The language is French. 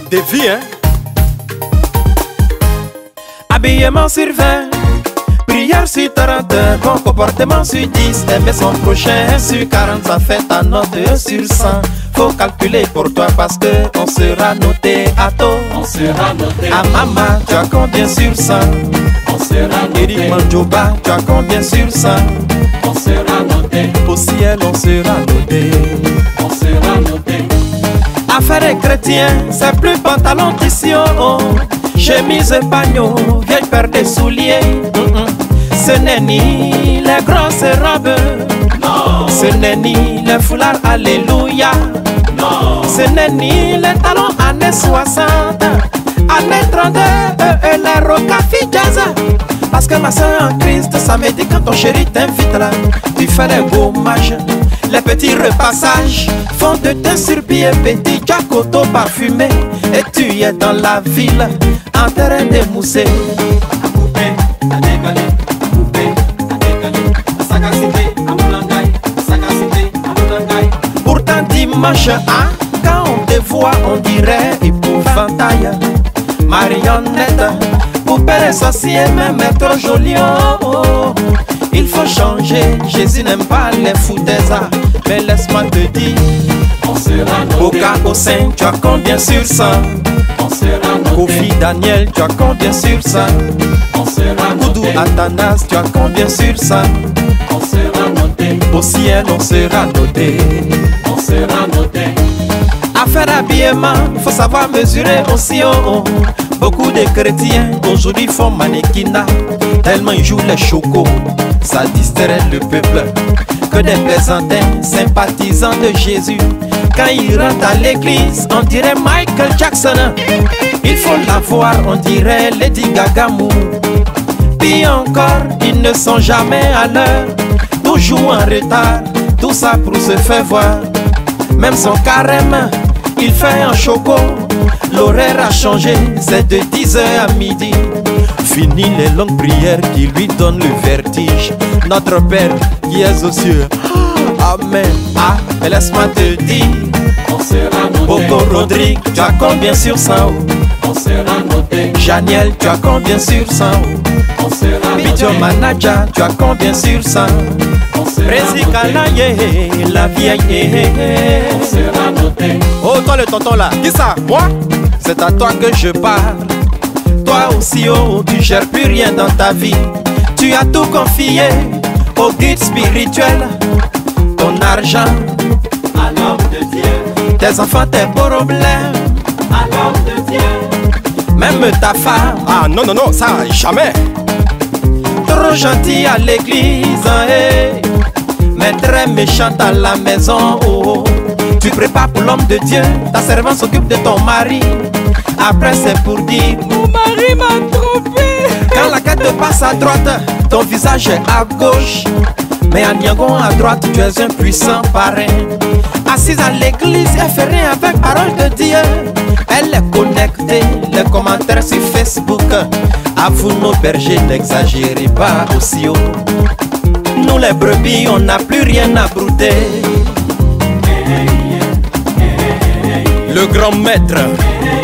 Des vies, hein. Habillement sur 20, prière sur 30, bon comportement sur 10, aimer son prochain sur 40, ça fait ta note sur 100. Faut calculer pour toi parce que on sera noté à tôt. On sera noté. À Mama, tu as combien sur 100? On sera noté. Eric Manjoba, tu as combien sur 100? On sera noté. Au ciel, on sera noté. On sera noté. Affaires et chrétiens, c'est plus pantalon tissu, chemise et pagnon, vieille paire de souliers. Ce n'est ni les grosses robes, non. Ce n'est ni les foulards, alléluia, non. Ce n'est ni les talons années 60, années 32 et les rocafi jazz. Parce que ma soeur en Christ, ça me dit quand ton chéri t'invite là, tu fais les gommages. Les petits repassages font de tes surpieds petits jacoto parfumé. Et tu es dans la ville en terrain de mousser. À couper, à décaler, à couper, à décaler, à sagacité, à moulangaï, à sagacité, à moulangaï. Pourtant dimanche, hein, quand on te voit, on dirait épouvantail. Marionnette, poupée sorcière, même est trop jolie. Oh. Il faut changer, Jésus n'aime pas les foutaises. Mais laisse-moi te dire, on sera noté. Boca au sein, tu as combien sur 100? On sera noté. Kofi Daniel, tu as combien sur 100? On sera Koudou noté. Atanas, tu as combien sur 100? On sera noté. Au ciel, on sera noté. On sera noté. Affaire habillement, faut savoir mesurer aussi. Beaucoup de chrétiens aujourd'hui font mannequinat, tellement ils jouent les chocos, ça distrait le peuple. Que des plaisantins, sympathisants de Jésus, quand ils rentrent à l'église, on dirait Michael Jackson. Il faut la voir, on dirait Lady Gaga mou. Puis encore, ils ne sont jamais à l'heure, toujours en retard, tout ça pour se faire voir. Même son carême, il fait un choco. L'horaire a changé, c'est de 10h à midi. Fini les longues prières qui lui donnent le vertige. Notre Père qui est aux cieux, Amen. Ah, mais laisse-moi te dire, on sera noté. Boko Rodrigue, tu as combien sur 100? On sera noté. Janiel, tu as combien sur 100? On sera noté. Video Manager, tu as combien sur 100? On sera Présikana, noté. la vieille. On sera noté. Oh, toi le tonton là, qui ça? Moi? C'est à toi que je parle. Toi aussi, oh, tu gères plus rien dans ta vie. Tu as tout confié au guide spirituel. Ton argent, À l'homme de Dieu. tes enfants, tes problèmes. À l'homme de Dieu. Même ta femme, Ah non, non, non, ça jamais. trop gentille à l'église, mais très méchante à la maison. Oh. Tu prépares pour l'homme de Dieu, ta servante s'occupe de ton mari. Après c'est pour dire, mon mari m'a trompé. Quand la quête passe à droite, ton visage est à gauche. Mais en Yangon à droite, tu es un puissant parrain. Assise à l'église, elle fait rien avec parole de Dieu. Elle est connectée, les commentaires sur Facebook. À vous nos bergers, n'exagérez pas aussi haut. Nous les brebis, on n'a plus rien à brouter. Le grand maître,